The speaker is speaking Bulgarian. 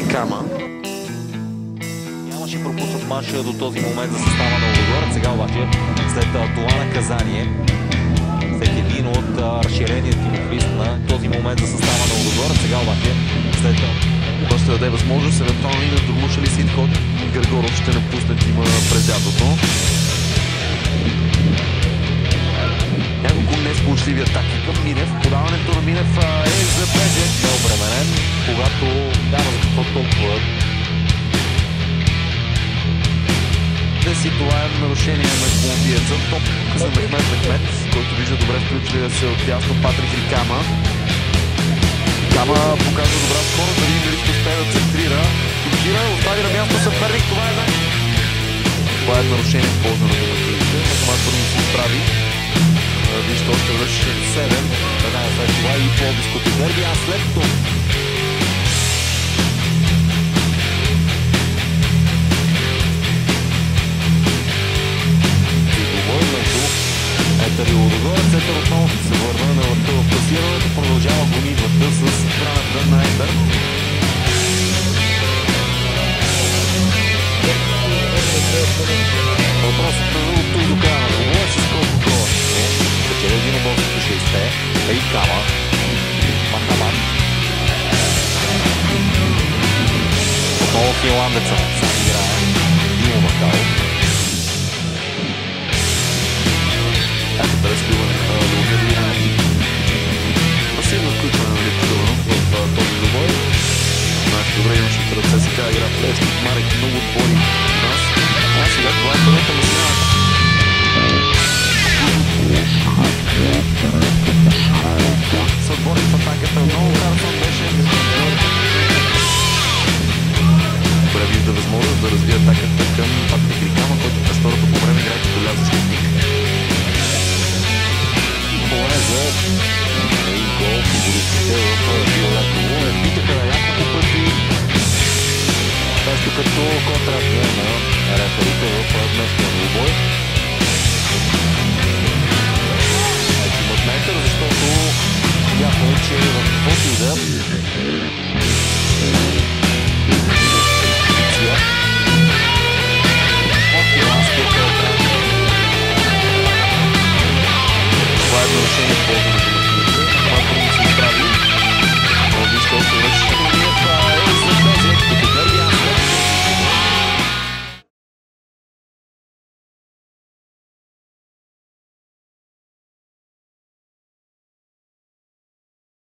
Рикама. Нямаше пропуснат матча до този момент за състава на Лудогорец. Сега обаче, след това наказание, всеки един от разширеният тимофист на този момент за състава на Лудогорец. Сега обаче, след Това ще даде възможност евентуално и на Дурмуш или Сидхот. Григоров ще напусне тима през лятото. Няколко несполучливи атаки към Минев. Подаването на Минев е за Безек. необременен, когато няма за какво толкова. Деси, това е нарушение на колумбиеца. Топ за Мехмет, който вижда добре включва се от ясно Патрик Рикама. Рикама показва добра скорост, да видим дали ще успее да центрира. Фиксира, остави на място съперник. Това е нарушение в полза на домакините. Макамат първо се изправи. Вижте още веднъж 7. Веднага след това и Пловдивското дерби, а след това Етър и Лудогорец. Етър отново ще се върна на върта в класирането. Продължава гонитвата с храната на Етър. Въпросът е от тук до края на двобоя с колко гола ще спечели един обол срещу 60-те. Рикама. Махамад. Отново финландеца. Сам играе. Димо Бакал. Да разкриване на Лугерина. Пасивно включване на Липчидоров в този двобой. Знаете добре, имаше в ръце сега игра Плешник. Марек много отбори нас. А сега това е първата машина. С отбори в атаката. Много Харсон беше. Добре вижда възможност да развие атаката към Патрик Рикама, който през второто по време играе като ляв защитник. Полеза и гол фигуристите в Виолетово. Битаха няколко пъти. Нещо като контратния на реферите в днешния двубой. Имат метър, защото ясно е, че в каквото и да